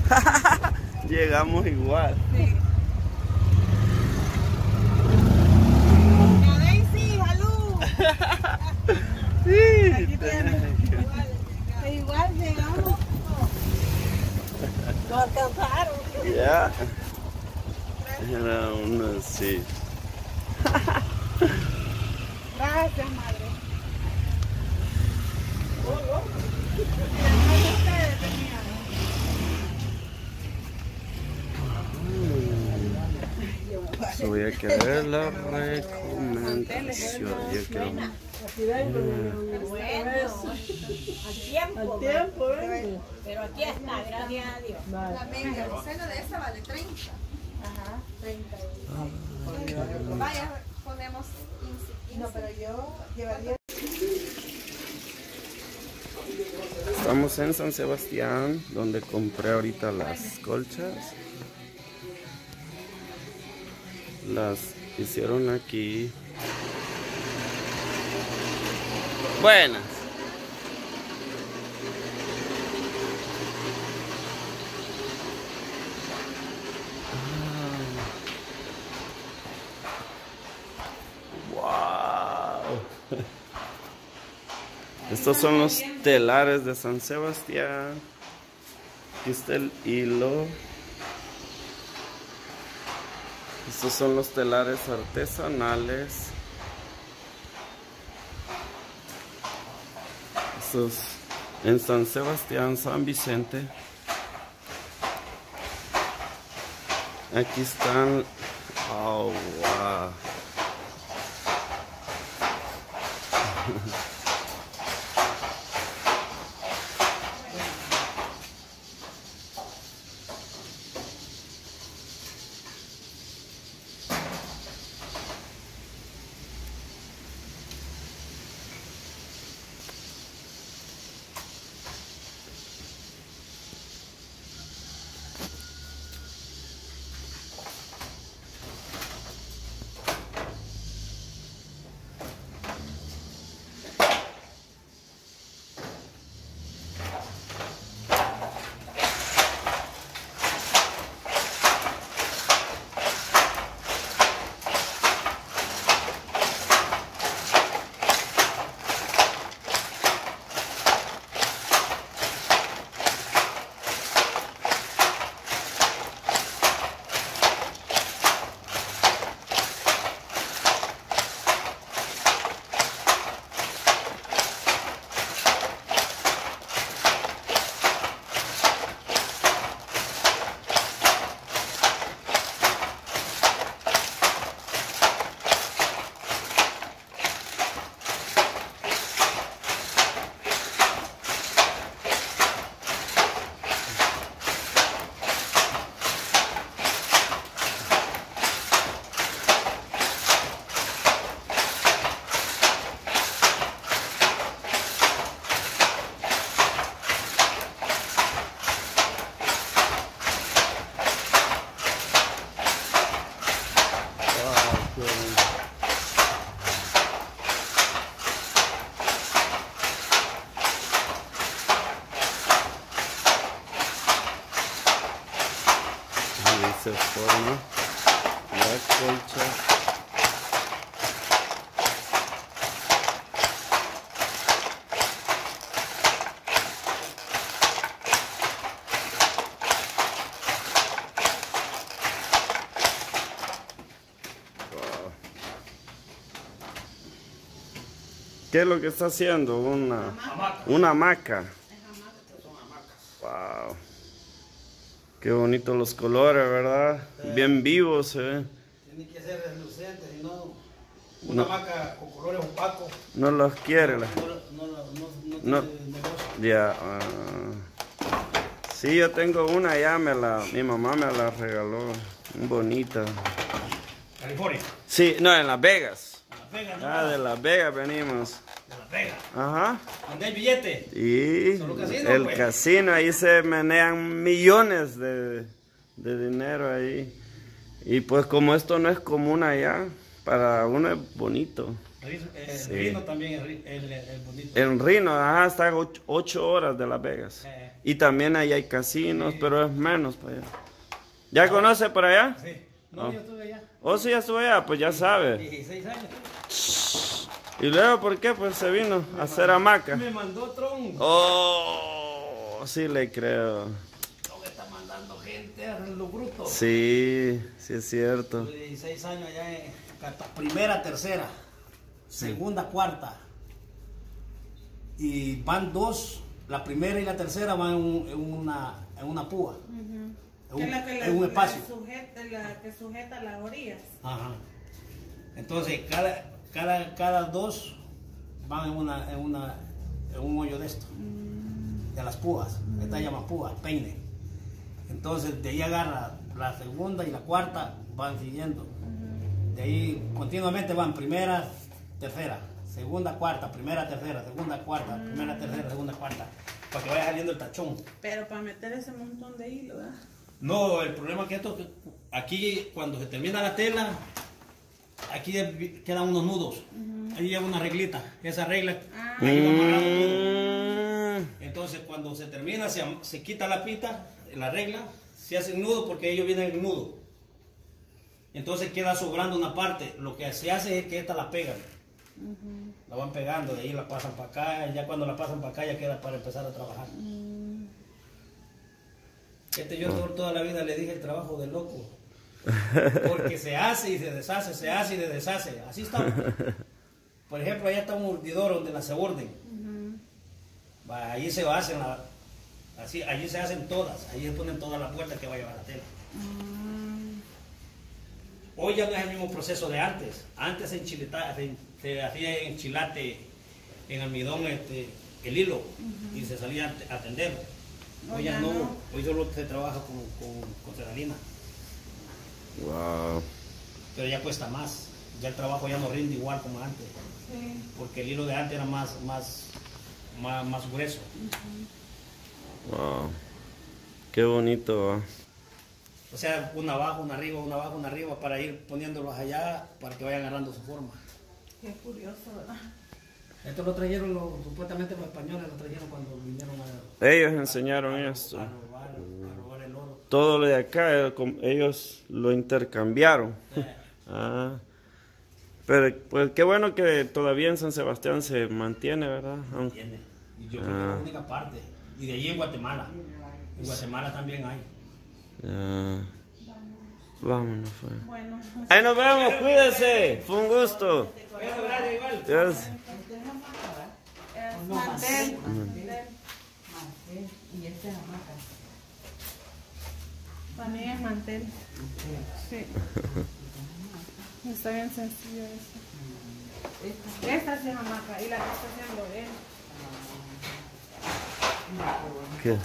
Llegamos igual. Sí. Daisy, salud. Sí, Aquí tienes. Igual llegamos. Nos alcanzaron. ya. Era uno así. Gracias, madre. So, voy a querer la recomendación. Yo quiero... Al tiempo, ¿eh? Pero aquí está, gracias a Dios. La media docena de esa vale 30. Ajá, 30. Vaya, ponemos 15. No, pero yo llevaría. Estamos en San Sebastián, donde compré ahorita las colchas. Las hicieron aquí. Buenas. Wow. Estos son los telares de San Sebastián. Aquí está el hilo. Estos son los telares artesanales. Estos en San Sebastián, San Vicente. Aquí están. Oh, wow. Se forma la colcha. Wow. ¿Qué es lo que está haciendo? Una hamaca. Wow. Qué bonitos los colores, ¿verdad? Bien vivos, Tiene que ser reluciente, si no, una hamaca con colores opacos. No los quiere. No No. tiene negocio. Ya. Sí, yo tengo una ya, mi mamá me la regaló. Bonita. California. Sí, no, en Las Vegas. Las Vegas, ¿no? Ah, de Las Vegas venimos. De Las Vegas. Ajá. ¿Dónde hay billete? Y ¿Solo casino, el pues? casino, ahí se menean millones de dinero ahí. Y pues como esto no es común allá, para uno es bonito. El Sí. Rino también es bonito. En Reno, ajá, está a 8 horas de Las Vegas. Y también ahí hay casinos, Sí. pero es menos para allá. ¿Ya conoce por allá? Sí. No, Oh. yo estuve allá. Oh, sí, ya estuve allá, pues ya sabe. 16 años. ¿Y luego por qué? Pues se vino a hacer hamaca. Me mandó Tron. Oh, sí le creo. Tron está mandando gente a lo bruto. Sí, sí es cierto. Tuve 16 años allá en primera, tercera, segunda, cuarta. Y van dos, la primera y la tercera van en una púa. En un espacio. La que sujeta las orillas. Ajá. Entonces, cada dos van en un hoyo de esto, de las púas. Esta llama púas, peine. Entonces, de ahí agarra la segunda y la cuarta, van siguiendo. De ahí continuamente van primera, tercera, segunda, cuarta, primera, tercera, segunda, cuarta, primera, tercera, segunda, cuarta, para que vaya saliendo el tachón. Pero para meter ese montón de hilo, ¿verdad? No, el problema es que aquí cuando se termina la tela, aquí quedan unos nudos. Ahí lleva una reglita. Esa regla, ahí va amarrado todo. Entonces cuando se termina, se quita la pita, la regla, se hace un nudo porque ellos vienen en nudo. Entonces queda sobrando una parte. Lo que se hace es que esta la pegan. La van pegando, de ahí la pasan para acá. Y ya cuando la pasan para acá ya queda para empezar a trabajar. Yo toda la vida le dije el trabajo de loco. Porque se hace y se deshace, se hace y se deshace. Así está. Por ejemplo, allá está un urdidor donde las se urden. Allí se hacen allí se hacen todas. Allí se ponen todas las puertas que va a llevar la tela. Hoy ya no es el mismo proceso de antes. Antes se hacía en chilate, en almidón, el hilo y se salía a tender. Hoy ya no. Hoy solo se trabaja con serralina. Wow. Pero ya cuesta más. Ya el trabajo ya no rinde igual como antes. Sí. Porque el hilo de antes era más grueso. Wow. Qué bonito. ¿Va? O sea, una abajo, una arriba, una abajo, una arriba, para ir poniéndolos allá para que vayan agarrando su forma. Qué curioso, ¿verdad? Esto lo trajeron supuestamente los españoles, lo trajeron cuando vinieron Ellos enseñaron esto. a robar el oro. Todo lo de acá, ellos lo intercambiaron. Ah. Pero pues qué bueno que todavía en San Sebastián se mantiene, ¿verdad? Tiene. Y yo creo que es la única parte. Y de allí en Guatemala. En Guatemala también hay. Vámonos, fue. Bueno, Ahí nos vemos, cuídense. Fue un gusto. Bueno, gracias, igual. Dios. es mantel. Y este es hamaca. También es mantel. Sí. Está bien sencillo eso. Esta sí es hamaca y la que está haciendo él. ¿Qué?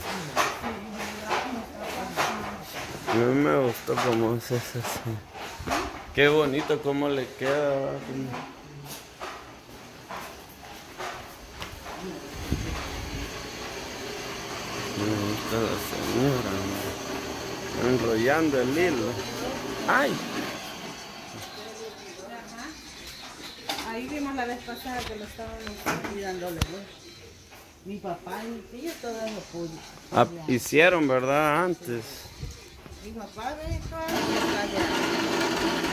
A mí me gustó cómo es eso así. Qué bonito cómo le queda. ¿Verdad? Me gusta la señora, ¿no? Enrollando el hilo. ¡Ay! Ahí vimos la vez pasada que lo estaban Cuidándole, ¿no? Mi papá y mi tío todos los pollos. Ah, hicieron, ¿verdad? Antes. Mi papá ve toda la calle.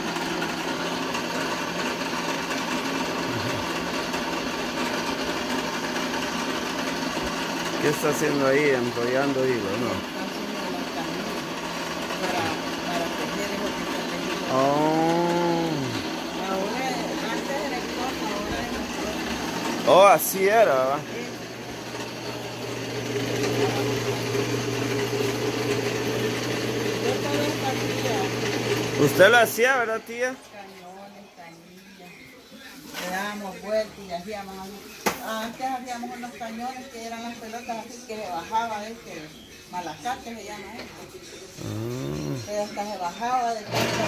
¿Qué está haciendo ahí? Enrollando hilo, ¿no? Está haciendo los caminos para tejer eso que está tejiendo. Oh. Ahora, antes era el corno, ahora es el corno. Oh, así era, ¿verdad? Yo todo esto hacía Usted lo hacía, ¿verdad, tía? cañones, cañillas. Le dábamos vueltas y hacíamos. Antes hacíamos unos cañones que eran las pelotas así que se bajaba malacate se llama esto. Pero hasta se bajaba de tanta.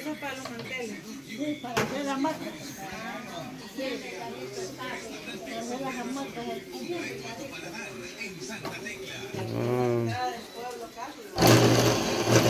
Eso es para los manteles. Sí, para hacer la mata. Sí, para hacer las hamacas. Del pueblo casi.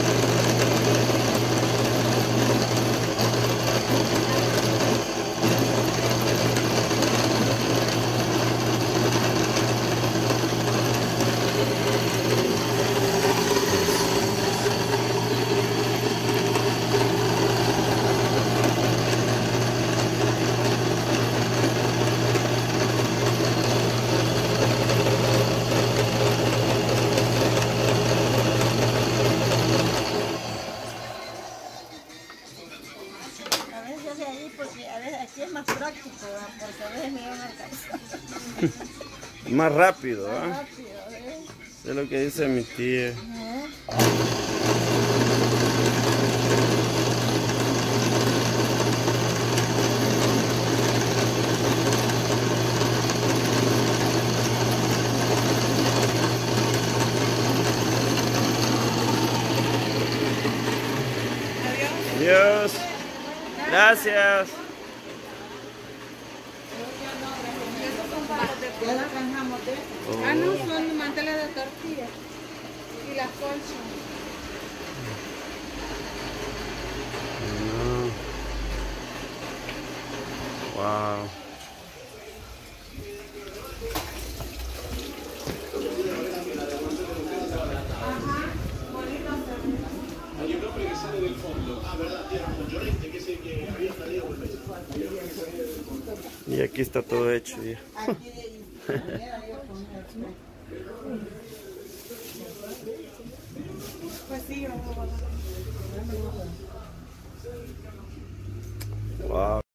A veces de ahí, porque a veces aquí es más práctico, ¿verdad? Porque a veces me llevan a casa. Más rápido, ¿ah? Rápido, ¿eh? Eso es lo que dice mi tía. Adiós. Gracias. Ya la canjamos de Oh. Ah, no, son manteles de tortilla. Y las colchas. No. Wow. Hay un hombre que sale del fondo. Ah, verdad, era un Llorente, que es el que había salido el mes. Y aquí está todo hecho ya. aquí. Pues sí, yo Wow.